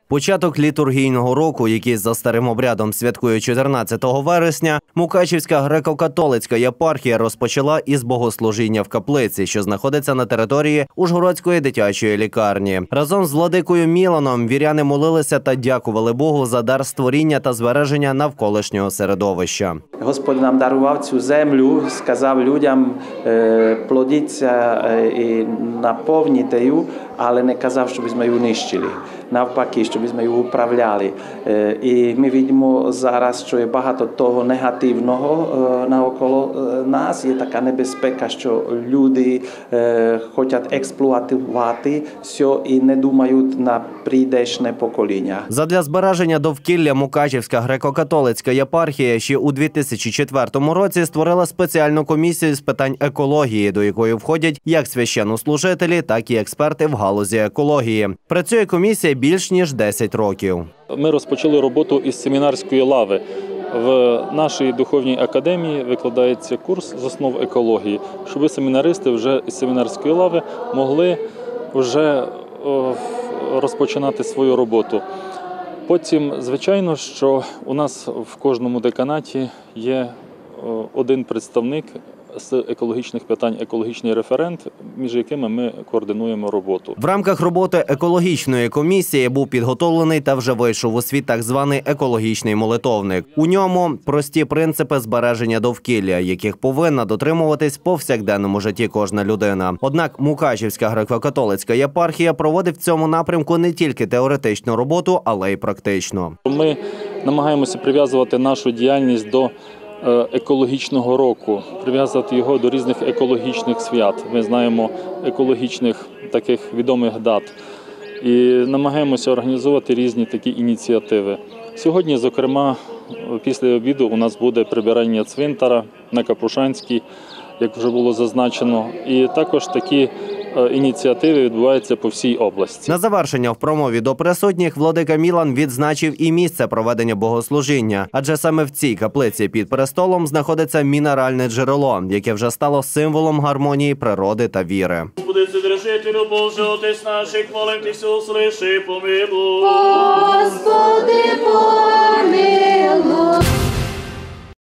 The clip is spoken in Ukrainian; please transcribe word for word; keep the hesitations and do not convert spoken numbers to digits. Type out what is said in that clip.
Початок літургійного року, який за старим обрядом святкує чотирнадцятого вересня, Мукачівська греко-католицька єпархія розпочала із богослужіння в каплиці, що знаходиться на території Ужгородської дитячої лікарні. Разом з владикою Міланом віряни молилися та дякували Богу за дар створіння та збереження навколишнього середовища. Господь нам дарував цю землю, сказав людям плодіться і наповнити її, але не казав, щоб ми її нищили. Навпаки, щоб ми її управляли. І ми бачимо зараз, що є багато того негативного навколо нас. Є така небезпека, що люди хочуть експлуатувати все і не думають на прийдешне покоління. Задля збереження довкілля Мукачівська греко-католицька єпархія ще у дві тисячі четвертому році створила спеціальну комісію з питань екології, до якої входять як священнослужителі, так і експерти в галузі екології. Працює комісія більш ніж десять років. Ми розпочали роботу із семінарської лави. В нашій духовній академії викладається курс з основ екології, щоб семінаристи вже із семінарської лави могли вже розпочинати свою роботу. Потім, звичайно, що у нас в кожному деканаті є один представник з екологічних питань, екологічний референт, між якими ми координуємо роботу. В рамках роботи екологічної комісії був підготовлений та вже вийшов у світ так званий екологічний молитовник. У ньому прості принципи збереження довкілля, яких повинна дотримуватись в повсякденному житті кожна людина. Однак Мукачівська греко-католицька єпархія проводить в цьому напрямку не тільки теоретичну роботу, але й практично. Ми намагаємося прив'язувати нашу діяльність до екологічного року, прив'язати його до різних екологічних свят. Ми знаємо екологічних таких відомих дат і намагаємося організовувати різні такі ініціативи. Сьогодні, зокрема, після обіду у нас буде прибирання цвинтара на Капушанській, як вже було зазначено, і також такі ініціативи відбуваються по всій області. На завершення в промові до присутніх владика Мілан відзначив і місце проведення богослужіння, адже саме в цій каплиці під престолом знаходиться мінеральне джерело, яке вже стало символом гармонії природи та віри. Господи, Вседержителю Боже, Отець наших, молим Тися, услиши, помилуй. Господи, помилуй.